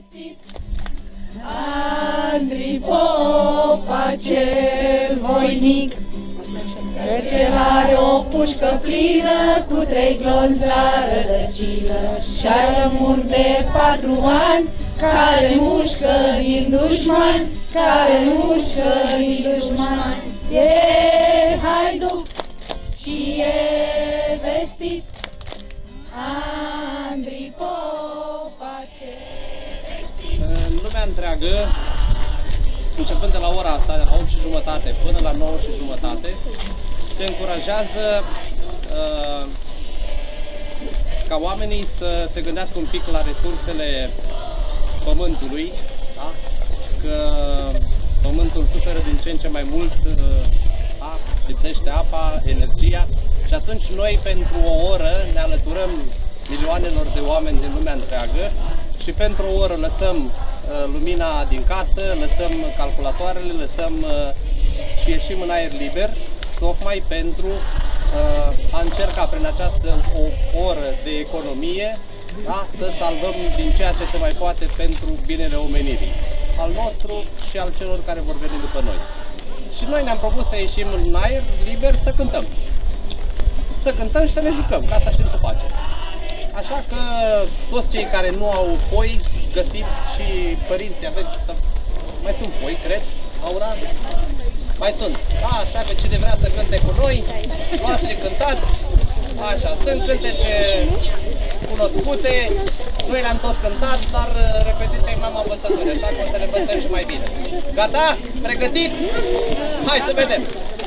vestit. Andrei Popa cel voinic, cel are o pușcă plină cu 3 glonți la rădăcină și are mur de 4 ani care mușcă din dușmani, care mușcă din dușmani. E haiduc și e vestit. Andrei Popa cel vestit. În lumea întreagă, începând de la ora asta, de la 8:30 până la 9:30, se încurajează ca oamenii să se gândească un pic la resursele pământului, da? Că pământul suferă din ce în ce mai mult, lipsește apa, energia, și atunci noi pentru o oră ne alăturăm milioanelor de oameni din lumea întreagă și pentru o oră lăsăm lumina din casă, lăsăm calculatoarele, lăsăm și ieșim în aer liber, tocmai pentru a încerca prin această o oră de economie, da, să salvăm din ceea ce se mai poate pentru binele omenirii, al nostru și al celor care vor veni după noi. Și noi ne-am propus să ieșim în aer liber să cântăm. Să cântăm și să ne jucăm, că asta știm să facem. Așa că toți cei care nu au foi, găsiți, și părinții aveți, mai sunt foi, cred, Aura? Mai sunt. Așa că cine vrea să cânte cu noi, luați și cântați. Așa, sunt cântece cunoscute, noi le-am tot cântat, dar repetiția e mama învățătorii, așa că o să le învățăm și mai bine. Gata? Pregătiți? Hai să vedem!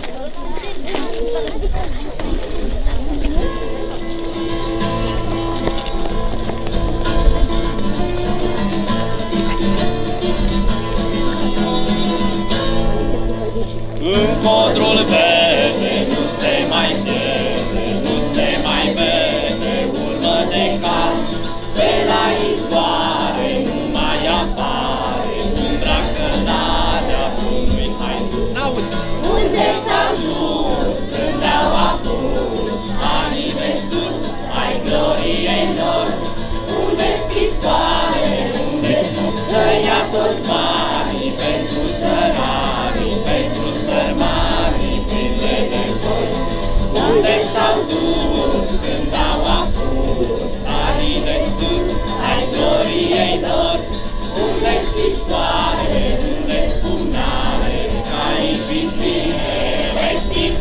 În codrul verde nu se mai pierde, nu se mai vede urmă de cal. Pe la izvoare nu mai apare umbra călarea unui haidut. Unde s-au dus când au apus Anii de sus ai gloriei lor, unde-s pistoale, unde-s să ia toți banii pentru țăranii, pentru sărmanii plini de foi. Unde s-au dus când au apus anii de sus ai gloriei lor, unde-s pistoale, unde-s pumnale, cai și fine vestit.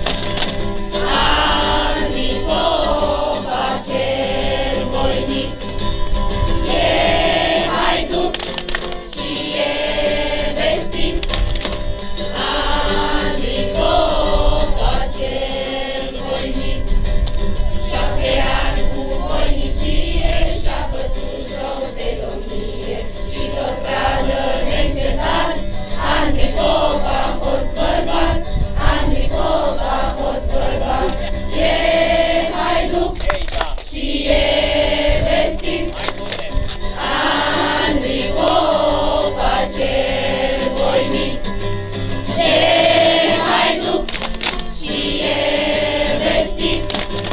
Andrei Popa cel voinic, e haiduc și e vestit. Andrei Popa cel voinic, 7 ani cu voinicie și-a bătut joc de domnie și tot pradă neîncetat. Andrei Popa a fost bărbat, Andrei Popa a fost bărbat, e haiduc și e vestit. Andrei Popa cel voinic, e haiduc și e vestit.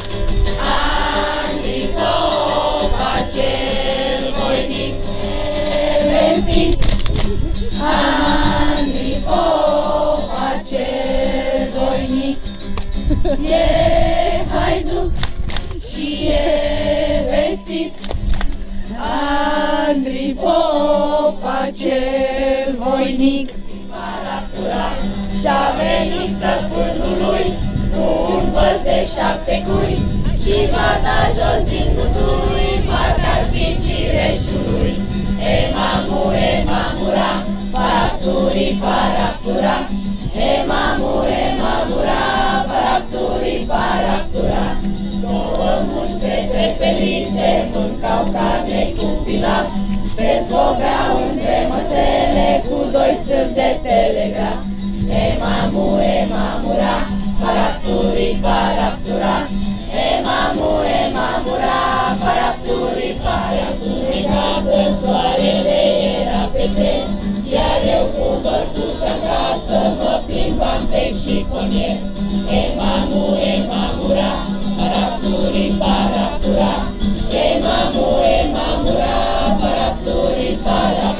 Andrei Popa cel voinic, e vestit. Andrei Popa cel voinic, e haiduc și e vestit. Andrei Popa cel voinic, și-a venit stăpânul lui cu un văz de 7 cui și va da jos din cutui, parcă-ar fi cireșului. E mamura, parapturi, paraptura. E mamura, parapturi, paraptura. 2 muște trepelițe mâncau carne cu pilaf, se zboveau între măsele cu 2 stâlpi de telegraf. E mamura, parapturi, paraptura. E mamura, parapturi, paraptura. Dacă soarele era pe cer, iar eu cu bărcuța acasă mă plimbam pe șifonier. E mamura, parapturi, paraptura. E mamura, parapturi, paraptura.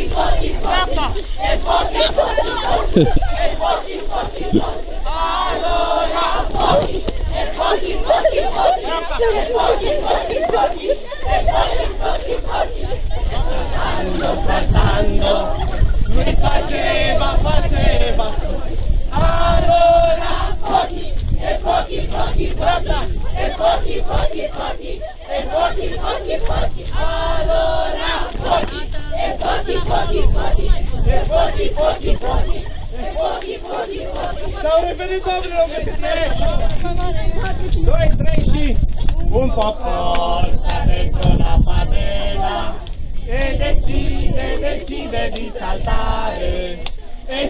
Saltando, lui faceva, allora pochi, e pochi, guarda, e pochi, allora pochi, e pochi, s-au revenit, domnilor, că 2, 3 și un popor sta dentro la favela e decide di saltare e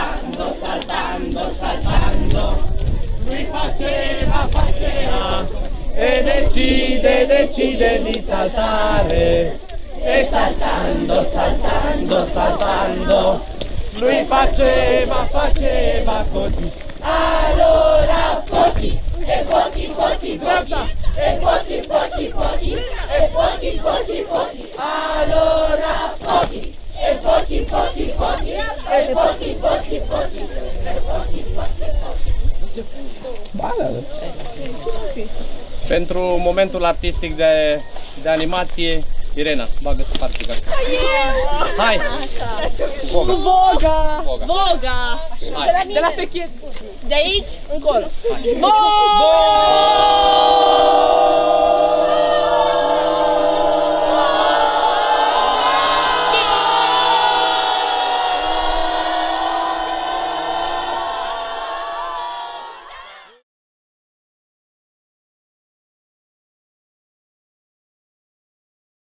saltando lui faceva e decide di saltare e saltando lui faceva così. Allora pochi, e pochi, guarda, e pochi, allora pochi, e pochi, e pochi. Pentru momentul artistic de animație, Irena, bagă-ți partica. Hai! Voga! Voga! Hai! De la Fechie. De aici încolo. Voga!